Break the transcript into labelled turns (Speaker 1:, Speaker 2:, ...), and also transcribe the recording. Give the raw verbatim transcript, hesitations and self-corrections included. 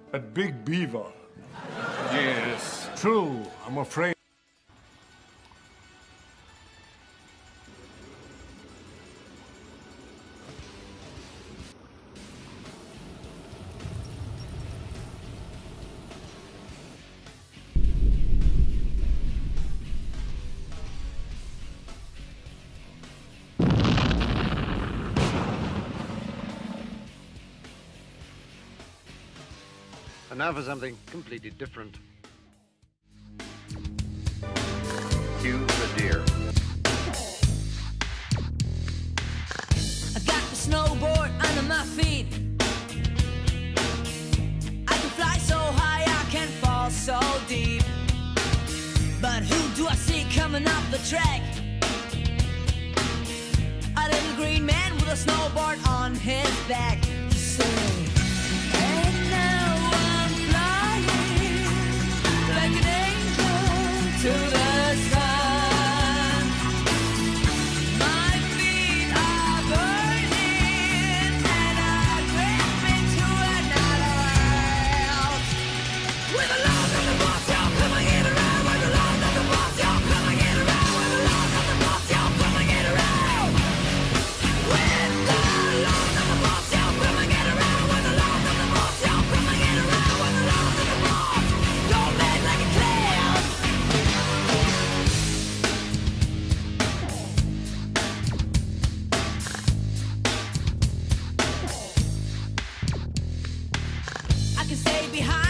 Speaker 1: At Big Beaver. Yes, true, I'm afraid.
Speaker 2: And now for something completely different. Cue the deer.
Speaker 3: I got the snowboard under my feet. I can fly so high, I can fall so deep. But who do I see coming up the track? A little green man with a snowboard on his back. Say, and now I'm flying like an angel to the sun. My feet are burning and I grip into another world. With a love of the boss, y'all coming in around. With a love of the boss, y'all coming in around. With a love of the boss, y'all coming in around. With the love of the boss, y'all coming in around. With the love of the boss, y'all coming in around. With the love of the boss, don't make like a clown. I can stay behind.